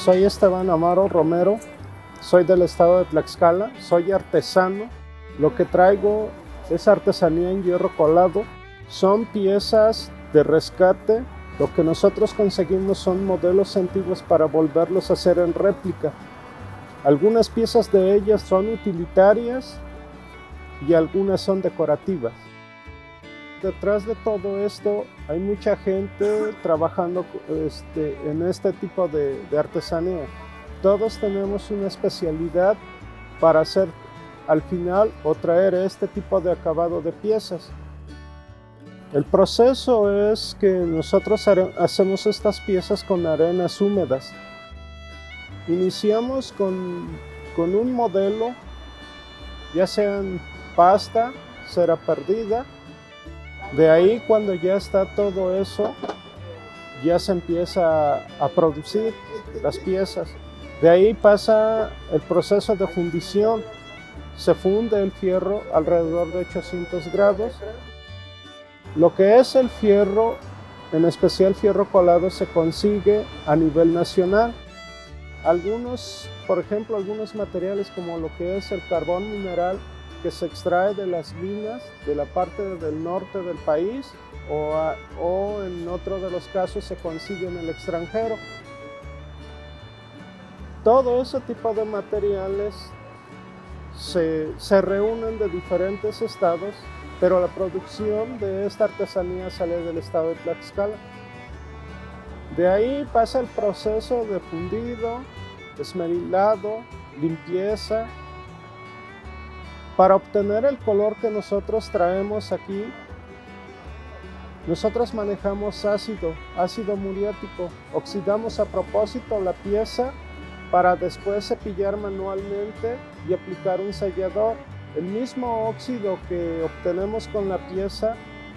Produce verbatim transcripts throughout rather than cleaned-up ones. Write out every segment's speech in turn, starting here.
Soy Esteban Amaro Romero, soy del estado de Tlaxcala, soy artesano. Lo que traigo es artesanía en hierro colado. Son piezas de rescate. Lo que nosotros conseguimos son modelos antiguos para volverlos a hacer en réplica. Algunas piezas de ellas son utilitarias y algunas son decorativas. Detrás de todo esto hay mucha gente trabajando este, en este tipo de, de artesanía. Todos tenemos una especialidad para hacer al final o traer este tipo de acabado de piezas. El proceso es que nosotros hacemos estas piezas con arenas húmedas. Iniciamos con, con un modelo, ya sea en pasta, cera perdida. De ahí, cuando ya está todo eso, ya se empieza a producir las piezas. De ahí pasa el proceso de fundición. Se funde el fierro alrededor de ochocientos grados. Lo que es el fierro, en especial fierro colado, se consigue a nivel nacional. Algunos, por ejemplo, algunos materiales como lo que es el carbón mineral, que se extrae de las minas de la parte del norte del país, o, a, o en otro de los casos se consigue en el extranjero. Todo ese tipo de materiales se, se reúnen de diferentes estados, pero la producción de esta artesanía sale del estado de Tlaxcala. De ahí pasa el proceso de fundido, esmerilado, limpieza. Para obtener el color que nosotros traemos aquí, nosotros manejamos ácido, ácido muriático. Oxidamos a propósito la pieza para después cepillar manualmente y aplicar un sellador. El mismo óxido que obtenemos con la pieza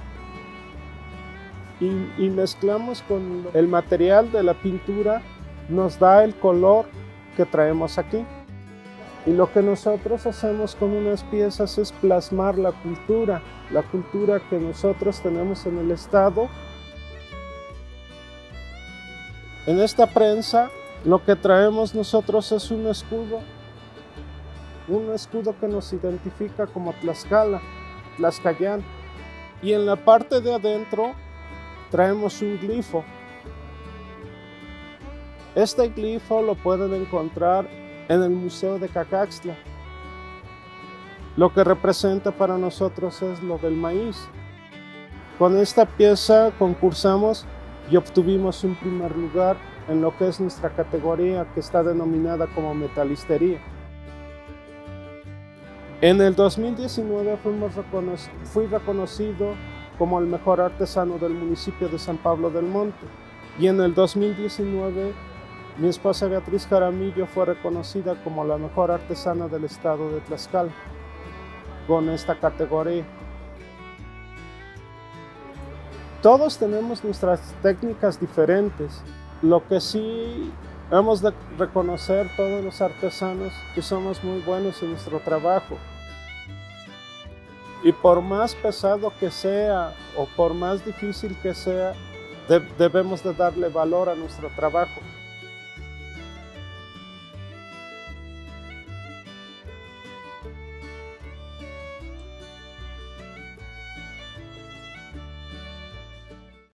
y, y mezclamos con el material de la pintura, nos da el color que traemos aquí. Y lo que nosotros hacemos con unas piezas es plasmar la cultura, la cultura que nosotros tenemos en el estado. En esta prensa, lo que traemos nosotros es un escudo, un escudo que nos identifica como Tlaxcala, Tlaxcayán. Y en la parte de adentro traemos un glifo. Este glifo lo pueden encontrar en el Museo de Cacaxtla. Lo que representa para nosotros es lo del maíz. Con esta pieza concursamos y obtuvimos un primer lugar en lo que es nuestra categoría, que está denominada como metalistería. En el dos mil diecinueve fuimos recono- fui reconocido como el mejor artesano del municipio de San Pablo del Monte, y en el dos mil diecinueve mi esposa Beatriz Jaramillo fue reconocida como la mejor artesana del estado de Tlaxcala con esta categoría. Todos tenemos nuestras técnicas diferentes. Lo que sí hemos de reconocer todos los artesanos que somos muy buenos en nuestro trabajo. Y por más pesado que sea o por más difícil que sea, de- debemos de darle valor a nuestro trabajo.